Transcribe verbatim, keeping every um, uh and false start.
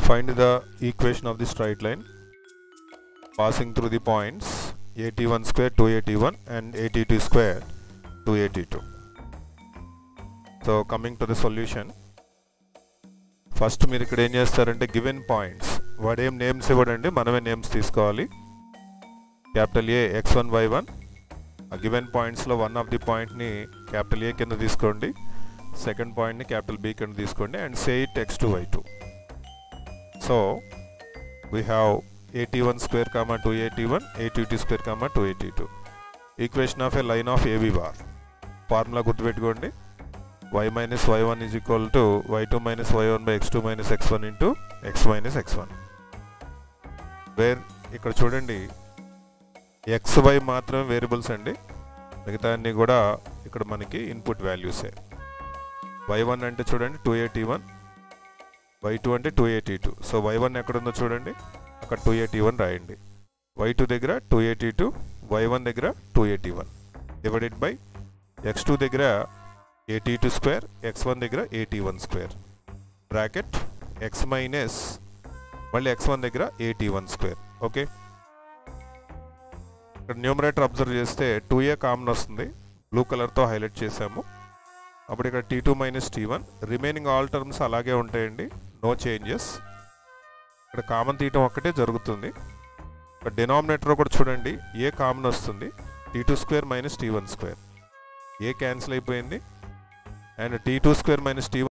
Find the equation of the straight line passing through the points eighty-one square two eighty-one and eighty-two square two eighty-two. So coming to the solution, first మీరు ఇక్కడ ఏం చేస్తారంటే given points వాడేం names ఇవ్వడండి, మనమే names తీసుకోవాలి. Capital A X one Y one, ఆ given పాయింట్స్లో వన్ ఆఫ్ ది పాయింట్ని క్యాపిటల్ ఏ కింద తీసుకోండి, సెకండ్ పాయింట్ని క్యాపిటల్ బి కింద తీసుకోండి and say it X two Y two. So we have eighty-one square comma two eighty-one, eighty-two square comma two eighty-two. Equation of a line of A B bar. Formula గుర్తుపెట్టుకోండి, y minus y one is equal to y two minus y one by x two minus x one into x minus x one. Where ఇక్కడ చూడండి X why మాత్రమే variables అండి, మిగతా అన్నీ కూడా ఇక్కడ మనకి ఇన్పుట్ వాల్యూసే. వై వన్ అంటే చూడండి two eighty one, Y two అంటే two eighty two. So Y one ఎక్కడుందో చూడండి, అక్కడ టూ ఎయిటీ వన్ రాయండి. వై టూ దగ్గర two eighty two, Y one దగ్గర two eighty one divided by X two దగ్గర eighty two square, X one దగ్గర eighty one square, bracket X minus మళ్ళీ X one దగ్గర ఎయిటీ వన్ స్క్వేర్. ఓకే, ఇక్కడ numerator observe చేస్తే two A common వస్తుంది, blue కలర్తో highlight చేసాము. అప్పుడు ఇక్కడ T two minus T one, remaining all terms అలాగే ఉంటాయండి, నో చేంజెస్. ఇక్కడ కామన్ తీయటం ఒక్కటే జరుగుతుంది. ఇక్కడ డినామినేటర్ కూడా చూడండి ఏ కామన్ వస్తుంది, T two square minus T one square, A cancel అయిపోయింది and T two square minus tea